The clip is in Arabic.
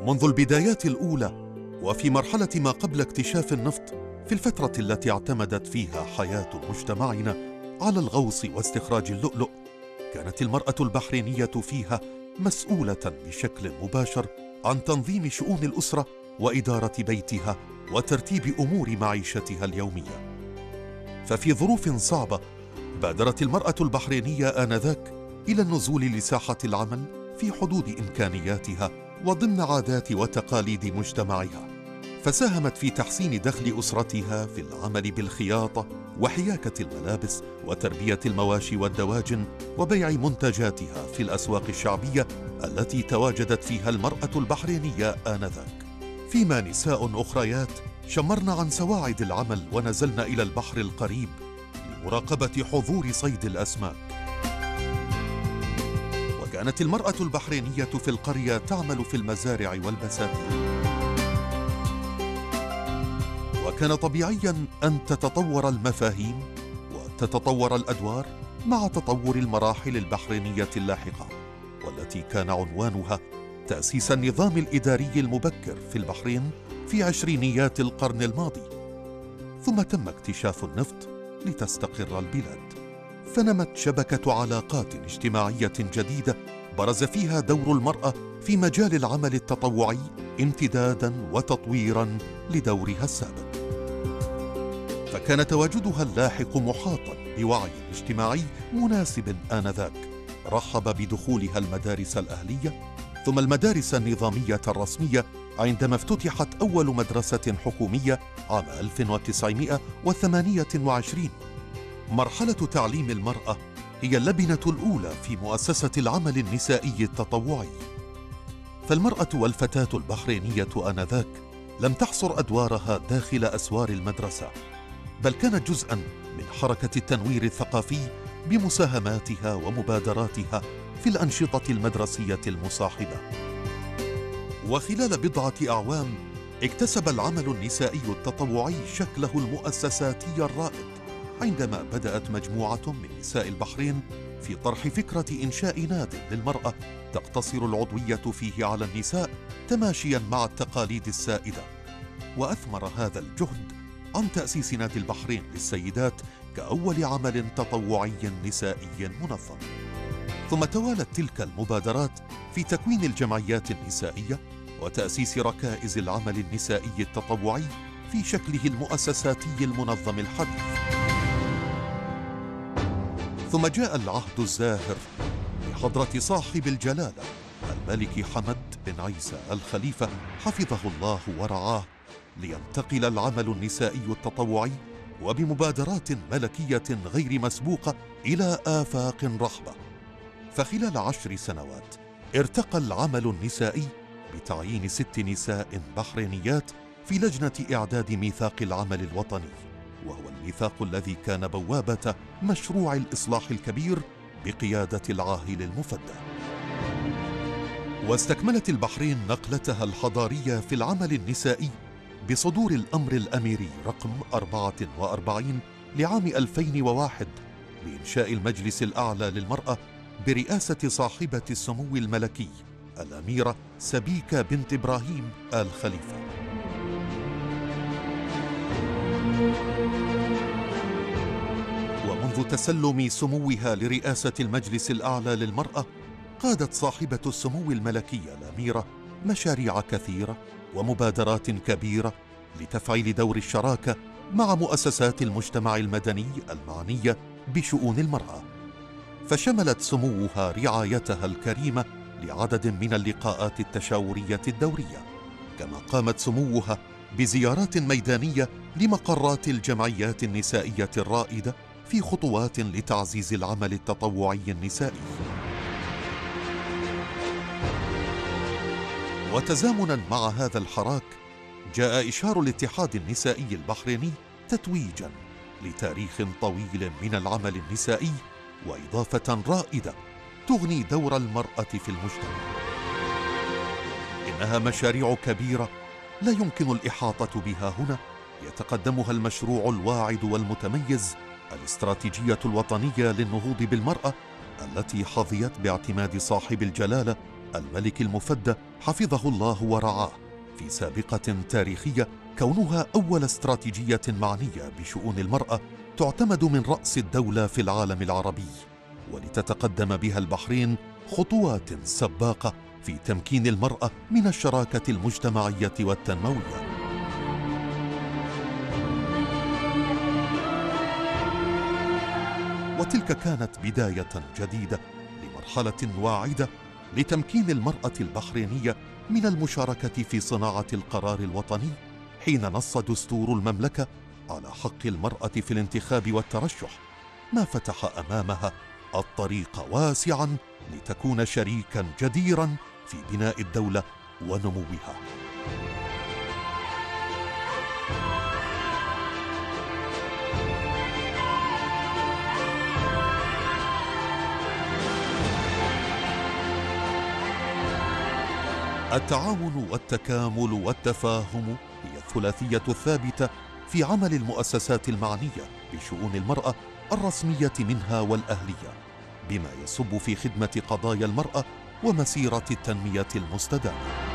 منذ البدايات الأولى وفي مرحلة ما قبل اكتشاف النفط، في الفترة التي اعتمدت فيها حياة مجتمعنا على الغوص واستخراج اللؤلؤ، كانت المرأة البحرينية فيها مسؤولة بشكل مباشر عن تنظيم شؤون الأسرة وإدارة بيتها وترتيب أمور معيشتها اليومية. ففي ظروف صعبة بادرت المرأة البحرينية آنذاك إلى النزول لساحة العمل في حدود إمكانياتها وضمن عادات وتقاليد مجتمعها، فساهمت في تحسين دخل أسرتها في العمل بالخياطة وحياكة الملابس وتربية المواشي والدواجن وبيع منتجاتها في الأسواق الشعبية التي تواجدت فيها المرأة البحرينية آنذاك. فيما نساء أخريات شمرن عن سواعد العمل ونزلن إلى البحر القريب لمراقبة حضور صيد الأسماك. وكانت المرأة البحرينية في القرية تعمل في المزارع والبساتين، وكان طبيعياً أن تتطور المفاهيم وتتطور الأدوار مع تطور المراحل البحرينية اللاحقة، والتي كان عنوانها تأسيس النظام الإداري المبكر في البحرين في عشرينيات القرن الماضي. ثم تم اكتشاف النفط لتستقر البلاد، فنمت شبكة علاقات اجتماعية جديدة برز فيها دور المرأة في مجال العمل التطوعي امتداداً وتطويراً لدورها السابق. فكان تواجدها اللاحق محاطاً بوعي اجتماعي مناسب آنذاك رحب بدخولها المدارس الأهلية ثم المدارس النظامية الرسمية، عندما افتتحت أول مدرسة حكومية عام 1928. مرحلة تعليم المرأة هي اللبنة الأولى في مؤسسة العمل النسائي التطوعي. فالمرأة والفتاة البحرينية آنذاك لم تحصر أدوارها داخل أسوار المدرسة، بل كانت جزءاً من حركة التنوير الثقافي بمساهماتها ومبادراتها في الأنشطة المدرسية المصاحبة. وخلال بضعة أعوام اكتسب العمل النسائي التطوعي شكله المؤسساتي الرائد، عندما بدأت مجموعة من نساء البحرين في طرح فكرة إنشاء ناد للمرأة تقتصر العضوية فيه على النساء تماشياً مع التقاليد السائدة. وأثمر هذا الجهد عن تأسيس نادي البحرين للسيدات كأول عمل تطوعي نسائي منظم. ثم توالت تلك المبادرات في تكوين الجمعيات النسائية وتأسيس ركائز العمل النسائي التطوعي في شكله المؤسساتي المنظم الحديث. ثم جاء العهد الزاهر بحضرة صاحب الجلالة الملك حمد بن عيسى الخليفة حفظه الله ورعاه، لينتقل العمل النسائي التطوعي وبمبادرات ملكية غير مسبوقة إلى آفاق رحبة. فخلال 10 سنوات ارتقى العمل النسائي بتعيين 6 نساء بحرينيات في لجنة إعداد ميثاق العمل الوطني، وهو الميثاق الذي كان بوابة مشروع الإصلاح الكبير بقيادة العاهل المفدى. واستكملت البحرين نقلتها الحضارية في العمل النسائي بصدور الأمر الأميري رقم 44 لعام 2001 بإنشاء المجلس الأعلى للمرأة برئاسة صاحبة السمو الملكي الأميرة سبيكة بنت إبراهيم آل خليفة. ومنذ تسلم سموها لرئاسة المجلس الأعلى للمرأة، قادت صاحبة السمو الملكي الأميرة مشاريع كثيرة ومبادرات كبيرة لتفعيل دور الشراكة مع مؤسسات المجتمع المدني المعنية بشؤون المرأة. فشملت سموها رعايتها الكريمة لعدد من اللقاءات التشاورية الدورية، كما قامت سموها بزيارات ميدانية لمقرات الجمعيات النسائية الرائدة في خطوات لتعزيز العمل التطوعي النسائي. وتزامنا مع هذا الحراك جاء إشهار الاتحاد النسائي البحريني تتويجا لتاريخ طويل من العمل النسائي وإضافة رائدة تغني دور المرأة في المجتمع. إنها مشاريع كبيرة لا يمكن الإحاطة بها هنا، يتقدمها المشروع الواعد والمتميز الاستراتيجية الوطنية للنهوض بالمرأة، التي حظيت باعتماد صاحب الجلالة الملك المفدى حفظه الله ورعاه في سابقة تاريخية، كونها أول استراتيجية معنية بشؤون المرأة تعتمد من رأس الدولة في العالم العربي، ولتتقدم بها البحرين خطوات سباقة في تمكين المرأة من الشراكة المجتمعية والتنموية. وتلك كانت بداية جديدة لمرحلة واعدة لتمكين المرأة البحرينية من المشاركة في صناعة القرار الوطني، حين نص دستور المملكة على حق المرأة في الانتخاب والترشح، ما فتح أمامها الطريق واسعا لتكون شريكا جديرا في بناء الدولة ونموها. التعاون والتكامل والتفاهم هي الثلاثية الثابتة في عمل المؤسسات المعنية بشؤون المرأة الرسمية منها والأهلية، بما يصب في خدمة قضايا المرأة ومسيرة التنمية المستدامة.